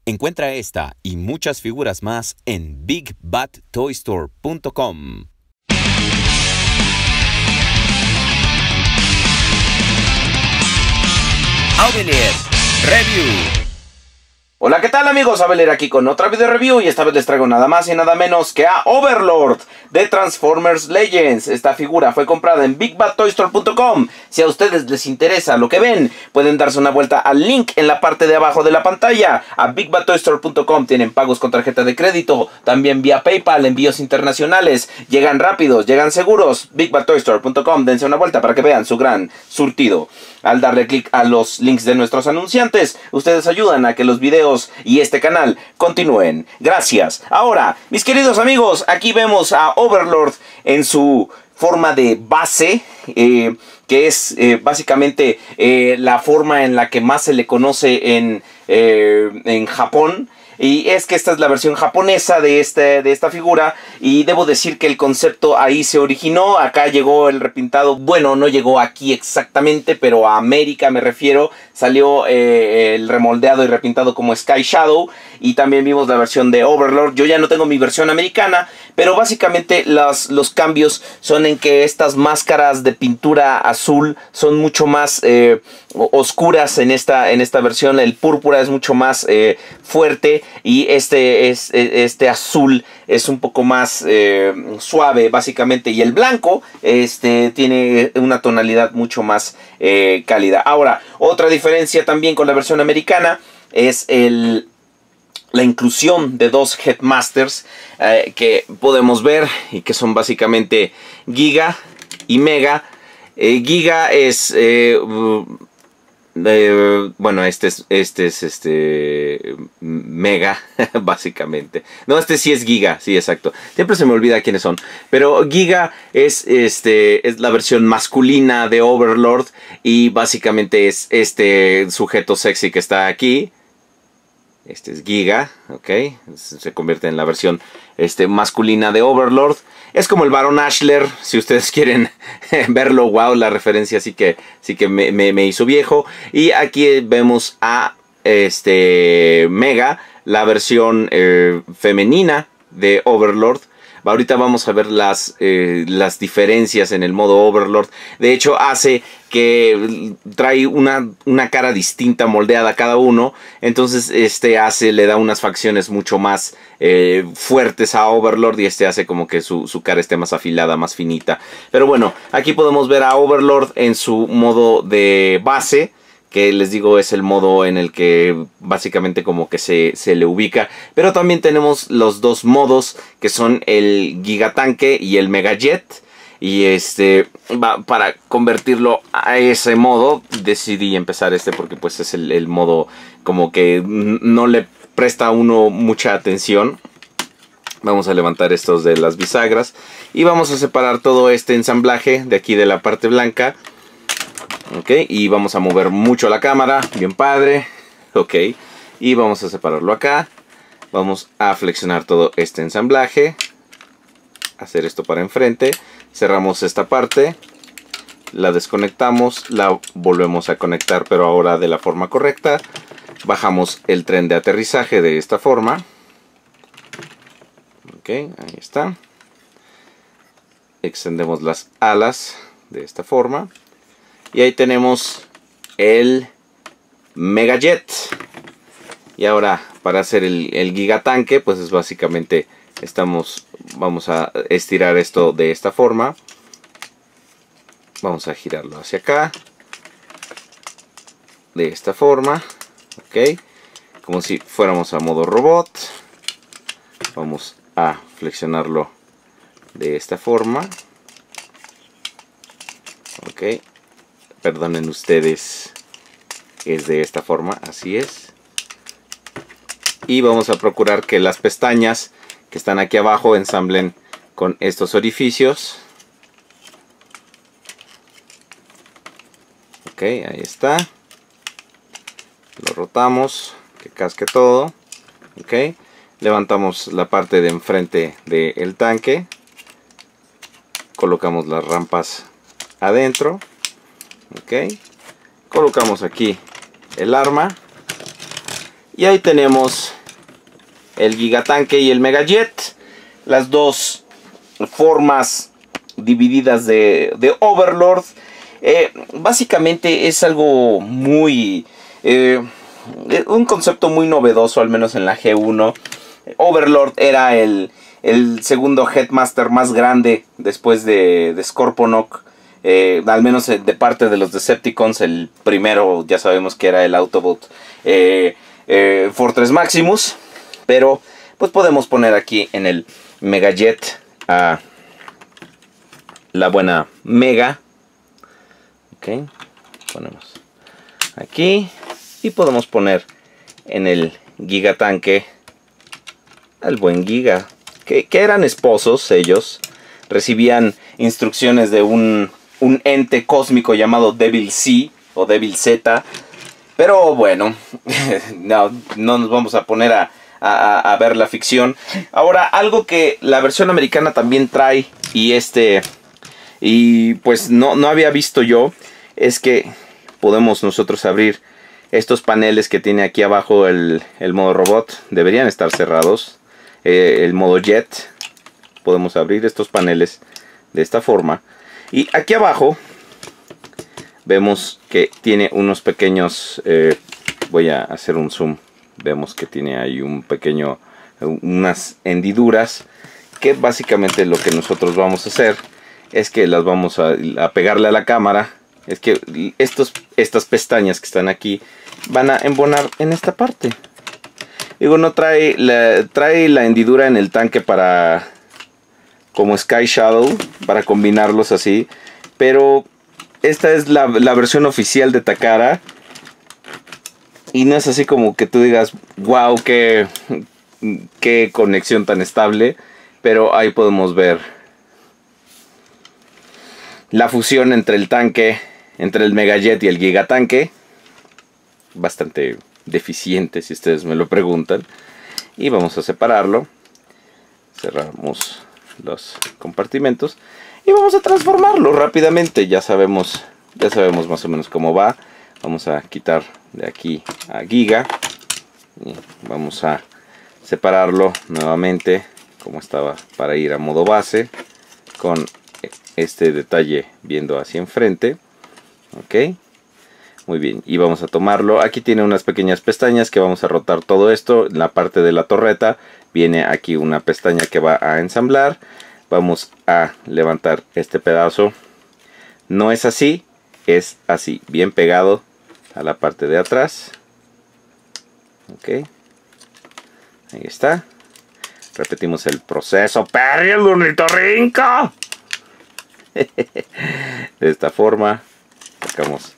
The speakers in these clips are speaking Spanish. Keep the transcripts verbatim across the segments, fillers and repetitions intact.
Encuentra esta y muchas figuras más en big bat toy store punto com. Avelier Review. Hola, ¿qué tal amigos? Avelier aquí con otra video review y esta vez les traigo nada más y nada menos que a Overlord de Transformers Legends. Esta figura fue comprada en big bat toy store punto com. Si a ustedes les interesa lo que ven, pueden darse una vuelta al link en la parte de abajo de la pantalla. A big bat toy store punto com tienen pagos con tarjeta de crédito, también vía PayPal, envíos internacionales. Llegan rápidos, llegan seguros. big bat toy store punto com, dense una vuelta para que vean su gran surtido. Al darle clic a los links de nuestros anunciantes, ustedes ayudan a que los videos y este canal continúen. Gracias. Ahora, mis queridos amigos, aquí vemos a Overlord en su forma de base, eh, que es eh, básicamente eh, la forma en la que más se le conoce en, eh, en Japón. Y es que esta es la versión japonesa de, este, de esta figura. Y debo decir que el concepto ahí se originó. Acá llegó el repintado. Bueno, no llegó aquí exactamente, pero a América me refiero. Salió eh, el remoldeado y repintado como Sky Shadow. Y también vimos la versión de Overlord. Yo ya no tengo mi versión americana, pero básicamente los, los cambios son en que estas máscaras de pintura azul son mucho más eh, oscuras en esta, en esta versión. El púrpura es mucho más eh, fuerte. Y este, es, este azul es un poco más eh, suave básicamente. Y el blanco este, tiene una tonalidad mucho más eh, cálida. Ahora, otra diferencia también con la versión americana es el... la inclusión de dos Headmasters eh, que podemos ver y que son básicamente Giga y Mega. Eh, Giga es... Eh, Eh, bueno, este es este es este Mega básicamente. No, este sí es Giga, sí, exacto. Siempre se me olvida quiénes son. Pero Giga es este es la versión masculina de Overlord y básicamente es este sujeto sexy que está aquí. Este es Giga, ok. Se convierte en la versión este, masculina de Overlord. Es como el Baron Ashler, si ustedes quieren verlo. Wow, la referencia sí que, sí que me, me, me hizo viejo. Y aquí vemos a este Mega, la versión eh, femenina de Overlord. Ahorita vamos a ver las, eh, las diferencias en el modo Overlord. De hecho, hace que trae una, una cara distinta moldeada a cada uno. Entonces, este hace, le da unas facciones mucho más eh, fuertes a Overlord. Y este hace como que su, su cara esté más afilada, más finita. Pero bueno, aquí podemos ver a Overlord en su modo de base, que les digo es el modo en el que básicamente como que se, se le ubica. Pero también tenemos los dos modos que son el Gigatanque y el Megajet. Y este va, para convertirlo a ese modo decidí empezar este porque pues es el, el modo como que no le presta a uno mucha atención. Vamos a levantar estos de las bisagras y vamos a separar todo este ensamblaje de aquí de la parte blanca. Ok, y vamos a mover mucho la cámara, bien padre. Ok, y vamos a separarlo acá. Vamos a flexionar todo este ensamblaje. Hacer esto para enfrente. Cerramos esta parte. La desconectamos, la volvemos a conectar, pero ahora de la forma correcta. Bajamos el tren de aterrizaje de esta forma. Ok, ahí está. Extendemos las alas de esta forma. Y ahí tenemos el Megajet. Y ahora para hacer el, el Gigatanque, pues es básicamente estamos, vamos a estirar esto de esta forma. Vamos a girarlo hacia acá. De esta forma. Ok. Como si fuéramos a modo robot. Vamos a flexionarlo de esta forma. Ok. Perdonen ustedes, es de esta forma, así es. Y vamos a procurar que las pestañas que están aquí abajo ensamblen con estos orificios. Ok, ahí está. Lo rotamos, que casque todo. Ok, levantamos la parte de enfrente del tanque. Colocamos las rampas adentro. Ok, colocamos aquí el arma Y ahí tenemos el Gigatanque y el Megajet. Las dos formas divididas de, de Overlord. Eh, básicamente es algo muy... Eh, un concepto muy novedoso, al menos en la G uno. Overlord era el, el segundo Headmaster más grande después de, de Scorponok. Eh, al menos de parte de los Decepticons. El primero ya sabemos que era el Autobot eh, eh, Fortress Maximus. Pero pues podemos poner aquí en el Megajet a la buena Mega. Ok, ponemos aquí. Y podemos poner en el Gigatanque al buen Giga. Que, que eran esposos ellos. Recibían instrucciones de un, un ente cósmico llamado Devil C o Devil Z. Pero bueno, no, no nos vamos a poner a, a, a ver la ficción. Ahora, algo que la versión americana también trae y este y pues no, no había visto yo, es que podemos nosotros abrir estos paneles que tiene aquí abajo el, el modo robot. Deberían estar cerrados. Eh, el modo jet. Podemos abrir estos paneles de esta forma. Y aquí abajo vemos que tiene unos pequeños... Eh, voy a hacer un zoom. Vemos que tiene ahí un pequeño... unas hendiduras. Que básicamente lo que nosotros vamos a hacer es que las vamos a, a pegarle a la cámara. Es que estos, estas pestañas que están aquí van a embonar en esta parte. Digo, no trae la, trae la hendidura en el tanque para... como Sky Shadow, para combinarlos así. Pero esta es la, la versión oficial de Takara. Y no es así como que tú digas, wow, qué, qué conexión tan estable. Pero ahí podemos ver la fusión entre el tanque, entre el Megajet y el Gigatanque. Bastante deficiente, si ustedes me lo preguntan. Y vamos a separarlo. Cerramos los compartimentos y vamos a transformarlo rápidamente. Ya sabemos, ya sabemos más o menos cómo va. Vamos a quitar de aquí a Giga y vamos a separarlo nuevamente como estaba, para ir a modo base con este detalle viendo hacia enfrente. Ok, muy bien, y vamos a tomarlo. Aquí tiene unas pequeñas pestañas que vamos a rotar todo esto. En la parte de la torreta viene aquí una pestaña que va a ensamblar. Vamos a levantar este pedazo. No es así, es así, bien pegado a la parte de atrás. Ok, ahí está. Repetimos el proceso. ¡Perry, el ornitorrinco! De esta forma sacamos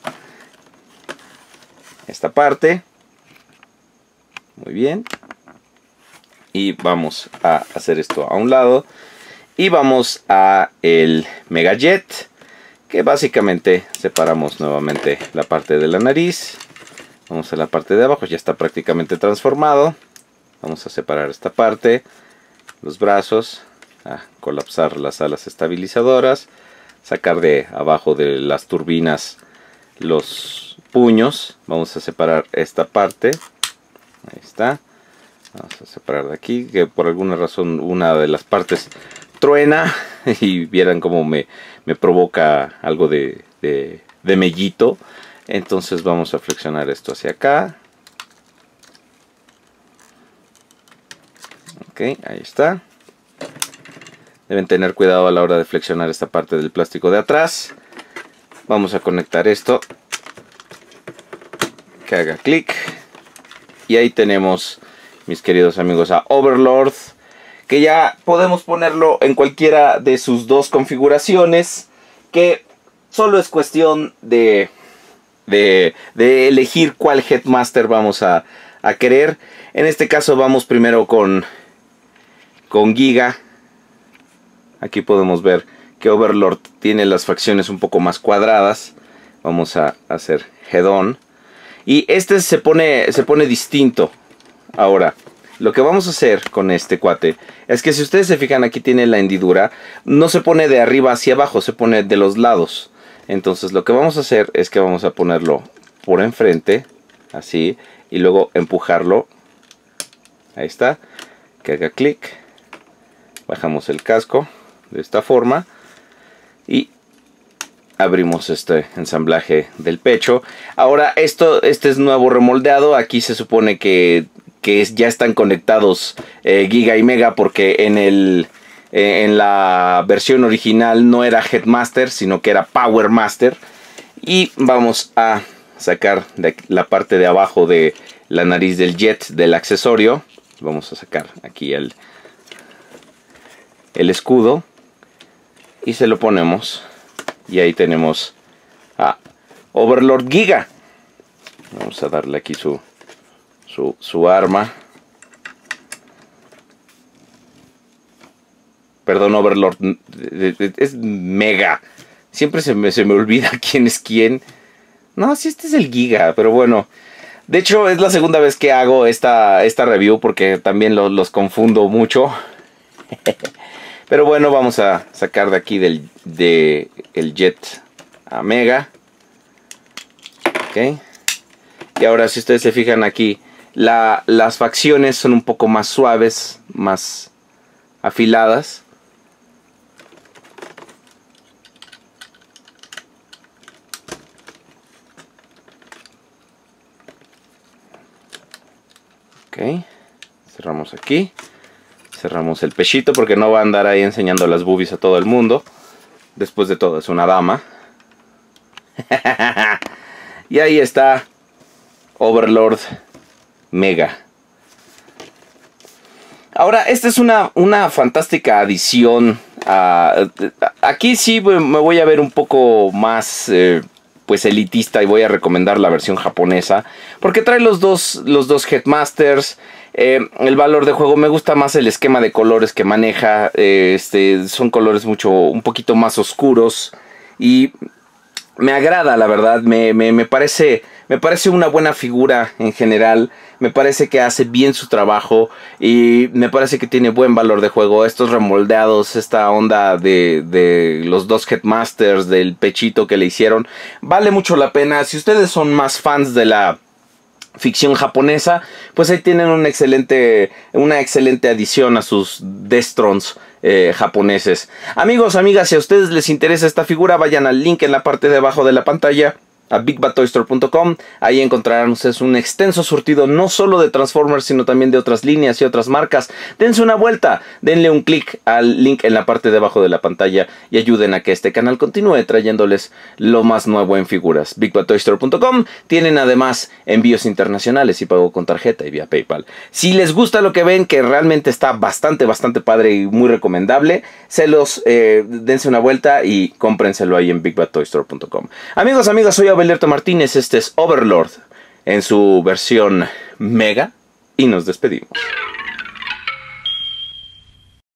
esta parte. Muy bien. Y vamos a hacer esto a un lado. Y vamos a el Megajet, que básicamente separamos nuevamente la parte de la nariz. Vamos a la parte de abajo, ya está prácticamente transformado. Vamos a separar esta parte, los brazos, a colapsar las alas estabilizadoras, sacar de abajo de las turbinas los puños. Vamos a separar esta parte. Ahí está. Vamos a separar de aquí, que por alguna razón una de las partes truena y vieran cómo me, me provoca algo de, de, de mellito. Entonces vamos a flexionar esto hacia acá. Ok, ahí está. Deben tener cuidado a la hora de flexionar esta parte del plástico de atrás. Vamos a conectar esto, que haga clic. Y ahí tenemos, mis queridos amigos, a Overlord, que ya podemos ponerlo en cualquiera de sus dos configuraciones, que solo es cuestión de, de, de elegir cuál Headmaster vamos a, a querer. En este caso vamos primero con, con Giga. Aquí podemos ver que Overlord tiene las facciones un poco más cuadradas. Vamos a hacer Head-On. Y este se pone, se pone distinto. Ahora, lo que vamos a hacer con este cuate es que si ustedes se fijan, aquí tiene la hendidura. No se pone de arriba hacia abajo, se pone de los lados. Entonces lo que vamos a hacer es que vamos a ponerlo por enfrente, así. y luego empujarlo. Ahí está, que haga clic. Bajamos el casco de esta forma y abrimos este ensamblaje del pecho. Ahora esto, este es nuevo remoldeado. Aquí se supone que, que es, ya están conectados eh, Giga y Mega, porque en, el, eh, en la versión original no era Headmaster, sino que era Power Master. Y vamos a sacar de la parte de abajo de la nariz del jet del accesorio. Vamos a sacar aquí el, el escudo y se lo ponemos. Y ahí tenemos a Overlord Giga. Vamos a darle aquí su, su, su arma. Perdón, Overlord. Es Mega. Siempre se me, se me olvida quién es quién. No, sí, este es el Giga, pero bueno. De hecho, es la segunda vez que hago esta, esta review, porque también lo, los confundo mucho. Pero bueno, vamos a sacar de aquí del de el jet a Mega. Ok. Y ahora, si ustedes se fijan aquí, la, las facciones son un poco más suaves, más afiladas. Ok, cerramos aquí, cerramos el pechito porque no va a andar ahí enseñando las boobies a todo el mundo. Después de todo es una dama. Y ahí está Overlord Mega. Ahora, esta es una, una fantástica adición. A, aquí sí me voy a ver un poco más... Eh, pues elitista, y voy a recomendar la versión japonesa porque trae los dos, los dos Headmasters. Eh, el valor de juego, me gusta más el esquema de colores que maneja. Eh, este, son colores mucho, un poquito más oscuros y me agrada, la verdad. Me, me, me parece, me parece una buena figura en general. Me parece que hace bien su trabajo y me parece que tiene buen valor de juego. Estos remoldeados, esta onda de, de los dos Headmasters, del pechito que le hicieron, vale mucho la pena. Si ustedes son más fans de la ficción japonesa, pues ahí tienen un excelente, una excelente adición a sus Destrons eh, japoneses. Amigos, amigas, si a ustedes les interesa esta figura, vayan al link en la parte de abajo de la pantalla, a big bat toy store punto com. Ahí encontrarán ustedes un extenso surtido, no solo de Transformers, sino también de otras líneas y otras marcas. Dense una vuelta, denle un clic al link en la parte de abajo de la pantalla y ayuden a que este canal continúe trayéndoles lo más nuevo en figuras. big bat toy store punto com. Tienen además envíos internacionales y pago con tarjeta y vía PayPal. Si les gusta lo que ven, que realmente está bastante, bastante padre y muy recomendable, se los eh, dense una vuelta y cómprenselo ahí en big bat toy store punto com. Amigos, amigas, soy Abelardo Martínez, este es Overlord en su versión Mega y nos despedimos.